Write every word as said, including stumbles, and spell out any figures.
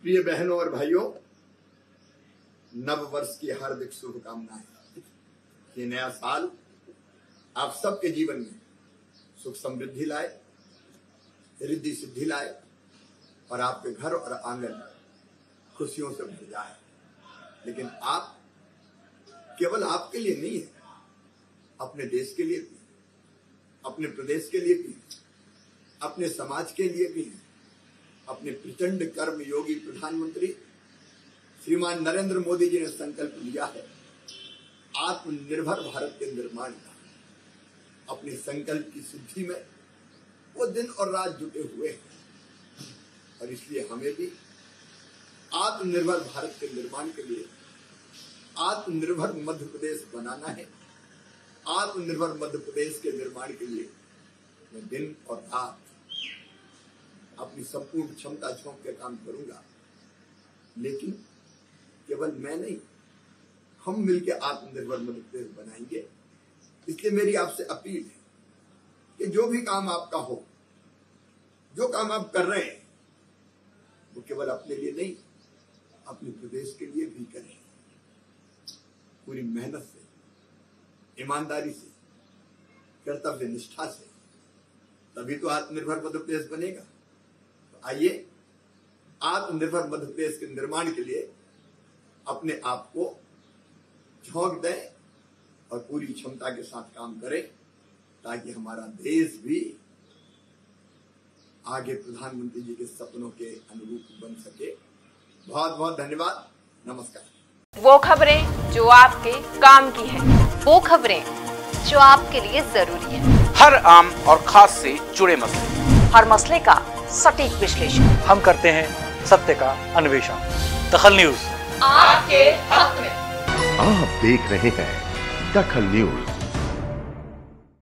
प्रिय बहनों और भाइयों, नव वर्ष की हार्दिक शुभकामनाएं। ये नया साल आप सबके जीवन में सुख समृद्धि लाए, रिद्धि सिद्धि लाए और आपके घर और आंगन खुशियों से भर जाए। लेकिन आप केवल आपके लिए नहीं है, अपने देश के लिए भी, अपने प्रदेश के लिए भी, अपने समाज के लिए भी है। अपने प्रचंड कर्म योगी प्रधानमंत्री श्रीमान नरेंद्र मोदी जी ने संकल्प लिया है आत्मनिर्भर भारत के निर्माण का। अपने संकल्प की सिद्धि में वो दिन और रात जुटे हुए हैं और इसलिए हमें भी आत्मनिर्भर भारत के निर्माण के लिए आत्मनिर्भर मध्य प्रदेश बनाना है। आत्मनिर्भर मध्य प्रदेश के निर्माण के लिए मैं दिन और रात अपनी संपूर्ण क्षमता झोंक के काम करूंगा। लेकिन केवल मैं नहीं, हम मिलकर आत्मनिर्भर मध्य प्रदेश बनाएंगे। इसलिए मेरी आपसे अपील है कि जो भी काम आपका हो, जो काम आप कर रहे हैं, वो केवल अपने लिए नहीं, अपने प्रदेश के लिए भी करें। पूरी मेहनत से, ईमानदारी से, कर्तव्य निष्ठा से, तभी तो आत्मनिर्भर मध्य प्रदेश बनेगा। तो आइए आत्मनिर्भर मध्य प्रदेश के निर्माण के लिए अपने आप को झोंक दें और पूरी क्षमता के साथ काम करें, ताकि हमारा देश भी आगे प्रधानमंत्री जी के सपनों के अनुरूप बन सके। बहुत बहुत धन्यवाद। नमस्कार। वो खबरें जो आपके काम की है, वो खबरें जो आपके लिए जरूरी है। हर आम और खास से जुड़े मसले, हर मसले का सटीक विश्लेषण हम करते हैं, सत्य का अन्वेषण। दखल न्यूज आपके हक में। आप देख रहे हैं दखल न्यूज।